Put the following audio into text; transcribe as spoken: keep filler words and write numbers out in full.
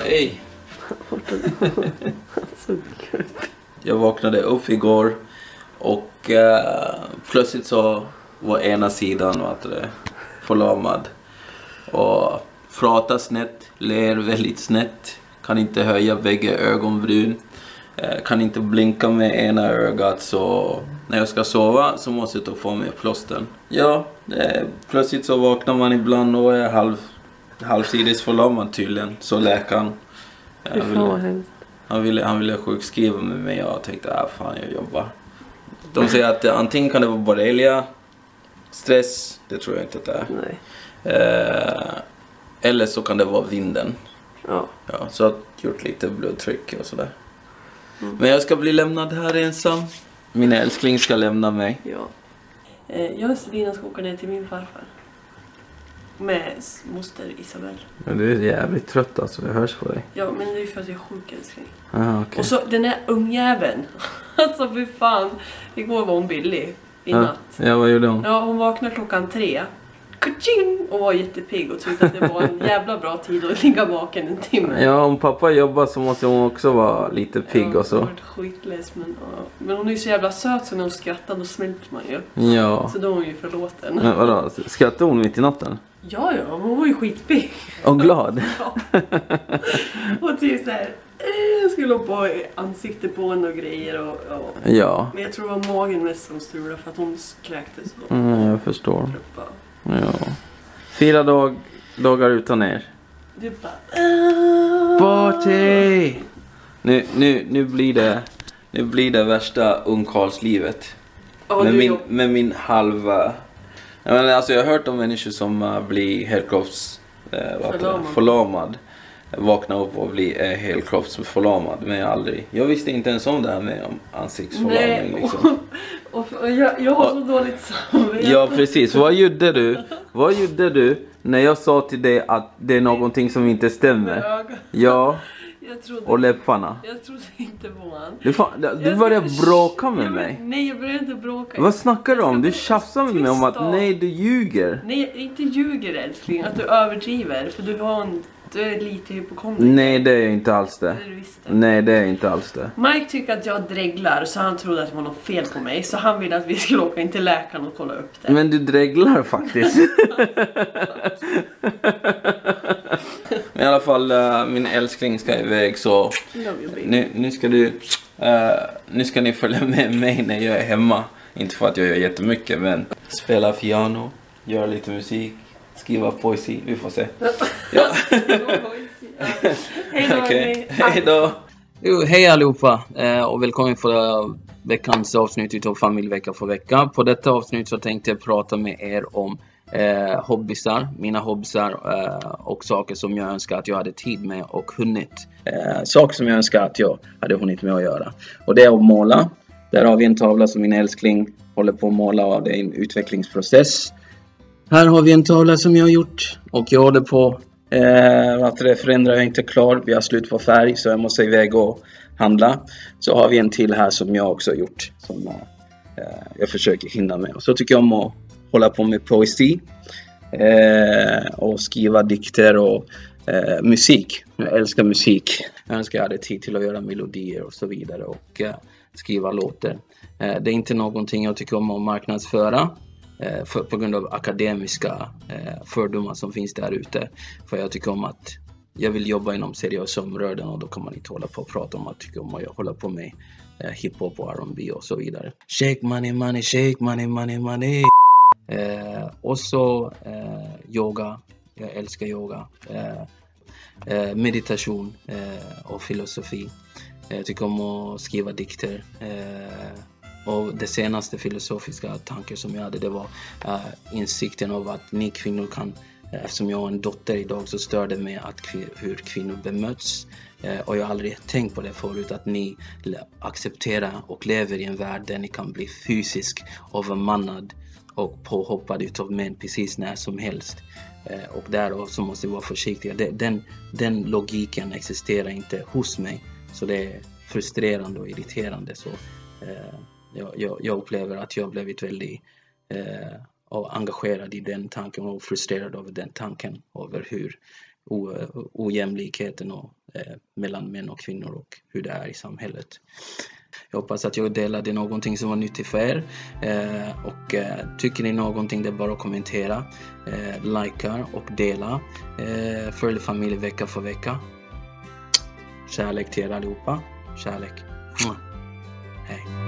Hej. Jag vaknade upp igår och eh, plötsligt så var ena sidan vad det, förlamad. Och pratar snett, ler väldigt snett. Kan inte höja bägge ögonbryn. Eh, kan inte blinka med ena ögat, så när jag ska sova så måste jag ta få mig plåsten. Ja, eh, plötsligt så vaknar man ibland och är halv, halvsidigt förlamad tydligen. Så läkaren. Hur fan ville, han, ville, han ville sjukskriva med mig och jag tänkte, ah fan jag jobbar. De säger att eh, antingen kan det vara borrelia, stress, det tror jag inte att det är. Nej. Eh, eller så kan det vara vinden. Ja. Ja, så jag har gjort lite blodtryck och sådär. Mm. Men jag ska bli lämnad här ensam. Min älskling ska lämna mig. Ja. Eh, jag och Selina ska åka ner till min farfar. Med moster Isabel. Men du är jävligt trött alltså, det hörs på dig. Ja, men det är för att jag är sjuk, älskling. Ah, okay. Och så den där ungjäveln. Alltså för fan. Igår var hon billig. I ah, natt. Ja, vad gjorde hon? Ja, hon vaknade klockan tre. Kaching! Och var jättepigg och tyckte att det var en jävla bra tid att ligga vaken en timme. Ja, om pappa jobbar så måste hon också vara lite pigg ja, och så. Jag har varit skitlös, men, ja. Men hon är ju så jävla söt, så när hon skrattar då smälter man ju. Ja. Så då är hon ju förlåten. Men vadå, skrattade hon mitt i natten? Ja, ja, hon var ju skitpigg. Och glad? Ja. Och typ såhär, eh, jag skulle hoppa i ansiktet på henne och grejer. Och, och. Ja. Men jag tror det var magen mest som strulade för att hon kräktes. Och Mm, jag förstår. Kluppa. Ja. Fyra dag, dagar utan er. Du bara, äh. Party! Nu, nu, nu blir det nu blir det värsta ungkarlslivet. Ja, med, du min, jobb. med min halva. Jag, menar, alltså jag har hört om människor som uh, blir helkropps uh, Förlamad. förlamad. Vakna upp och bli uh, helkroppsförlamad. Men jag aldrig. Jag visste inte ens om det här med om ansiktsförlamning. Nej, liksom. och, och, och jag, jag har så dåligt samvete. Ja, precis. Vad gjorde du? Vad gjorde du när jag sa till dig att det är någonting som inte stämmer? Ja, jag trodde, och läpparna. Jag trodde inte på han. Du, fan, du börjar bråka med Ja, men, mig. nej, jag börjar inte bråka. Vad snackar du om? Du ska tjafsar med mig om att tyst då. nej, du ljuger. Nej, inte ljuger, älskling. Att du överdriver. För du har en, du är lite hypokondriker. Nej, det är inte alls det. Det är du visst det. Nej, det är inte alls det. Mike tycker att jag dreglar, så han trodde att det var något fel på mig. Så han ville att vi skulle åka in till läkaren och kolla upp det. Men du dreglar faktiskt. Men i alla fall, uh, min älskling ska iväg, så nu, nu ska du uh, nu ska ni följa med mig när jag är hemma. Inte för att jag gör jättemycket, men spela piano, göra lite musik, skriva poesi, vi får se. Ja. Hej då. Okej, hej då. Jo, hej allihopa eh, och välkommen för veckans avsnitt av Familjevecka för vecka. På detta avsnitt så tänkte jag prata med er om eh, hobbysar, mina hobbysar eh, och saker som jag önskar att jag hade tid med och hunnit. Eh, saker som jag önskar att jag hade hunnit med att göra. Och det är att måla. Där har vi en tavla som min älskling håller på att måla, och det är en utvecklingsprocess. Här har vi en tavla som jag har gjort och jag håller på Eh, att det förändrar jag inte klar. Vi har slut på färg, så jag måste iväg och handla. Så har vi en till här som jag också har gjort, som eh, jag försöker hinna med. Och så tycker jag om att hålla på med poesi eh, och skriva dikter och eh, musik. Jag älskar musik. Jag önskar jag hade tid till att göra melodier och så vidare och eh, skriva låtar. Eh, det är inte någonting jag tycker om att marknadsföra. För, på grund av akademiska eh, fördomar som finns där ute. För jag tycker om att jag vill jobba inom seriösa områden, och då kan man inte hålla på och prata om att tycka om att jag håller på med eh, hiphop och R and B och så vidare. Shake money, money, shake money, money, money. Eh, och så eh, yoga. Jag älskar yoga. Eh, eh, meditation eh, och filosofi. Jag tycker om att skriva dikter. Eh, Och det senaste filosofiska tanken som jag hade, det var uh, insikten av att ni kvinnor kan, uh, eftersom jag har en dotter idag, så stör det mig att kv- hur kvinnor bemöts. Uh, och jag har aldrig tänkt på det förut, att ni accepterar och lever i en värld där ni kan bli fysiskt övermannad och påhoppad utav män precis när som helst. Uh, och där så måste vi vara försiktiga. Den, den logiken existerar inte hos mig, så det är frustrerande och irriterande. Så uh, Jag, jag, jag upplever att jag har blivit väldigt eh, engagerad i den tanken och frustrerad över den tanken, över hur o, ojämlikheten och eh, mellan män och kvinnor och hur det är i samhället. Jag hoppas att jag delade någonting som var nyttigt för er. Eh, och eh, tycker ni någonting, det är bara att kommentera, eh, likea och dela. Eh, följ familj vecka för vecka. Kärlek till er allihopa. Kärlek. Hej.